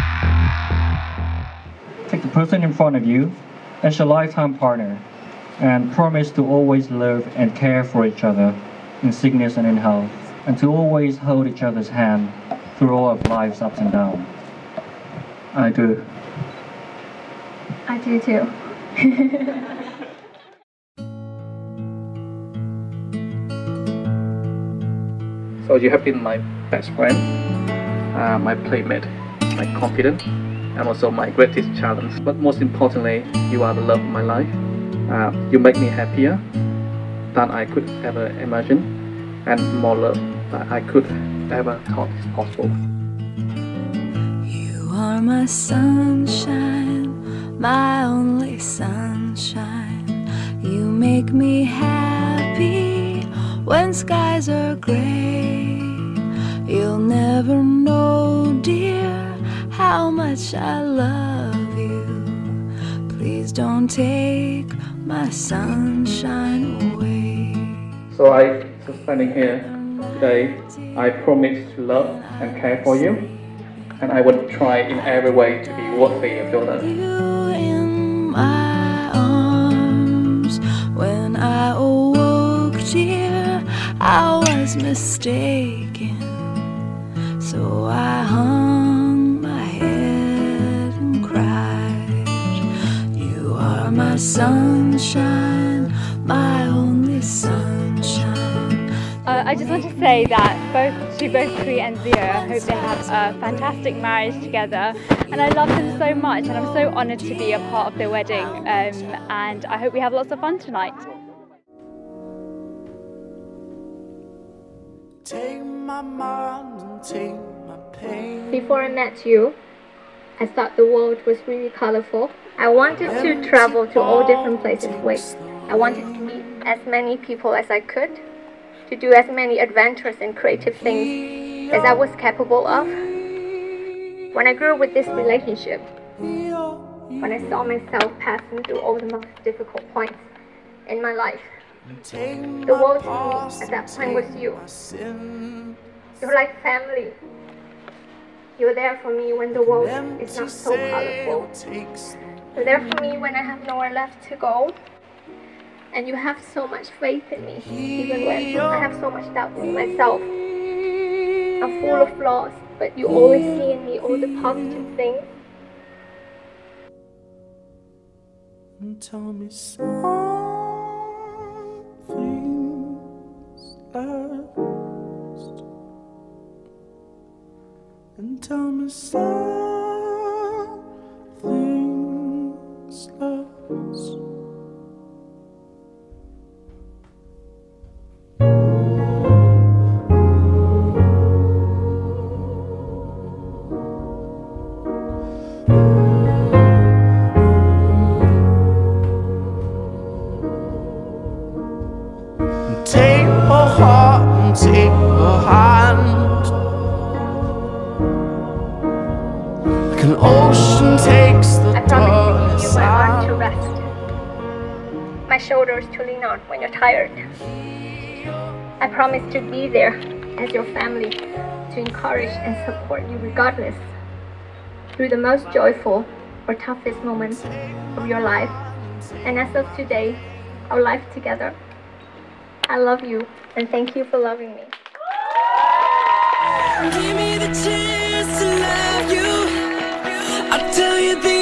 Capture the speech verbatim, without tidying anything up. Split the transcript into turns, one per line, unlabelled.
Take the person in front of you as your lifetime partner and promise to always love and care for each other in sickness and in health, and to always hold each other's hand through all of life's ups and downs. I do.
I do too.
So you have been my best friend, uh, my playmate, my confidant, and also my greatest challenge. But most importantly, you are the love of my life. Uh, you make me happier than I could ever imagine, and more love than I could ever thought is possible.
You are my sunshine, my only sunshine. You make me happy when skies are gray. You'll never know, dear, how much I love you. Please don't take my sunshine away.
So I, so standing here today, I promise to love and care for you, and I will try in every way to be worthy of your love.
You in my arms when I awoke, dear, I was mistaken. So I hung my head and cried. You are my sunshine, my only sunshine.
Uh, I just want to say that both to both Kui and Zia, I hope they have a fantastic marriage together, and I love them so much, and I'm so honoured to be a part of their wedding, um, and I hope we have lots of fun tonight.
Take my mind and take my pain.
Before I met you, I thought the world was really colorful. I wanted to travel to all different places with. I wanted to meet as many people as I could, to do as many adventurous and creative things as I was capable of. When I grew with this relationship, when I saw myself passing through all the most difficult points in my life, the world to me at that point was you. You're like family. You're there for me when the world is not so colorful. You're there for me when I have nowhere left to go. And you have so much faith in me, even when I have so much doubt in myself. I'm full of flaws, but you always see in me all the positive things.
And tell me something last. And tell me something's last. Take her heart and take her hand, like an ocean takes the
I promise to give you my arm to
darkness.
rest, my shoulders to lean on when you're tired. I promise to be there as your family, to encourage and support you regardless, through the most joyful or toughest moments of your life. And as of today, our life together, I love you, and thank you for loving me.
Give me the chance to love you. I'll tell you the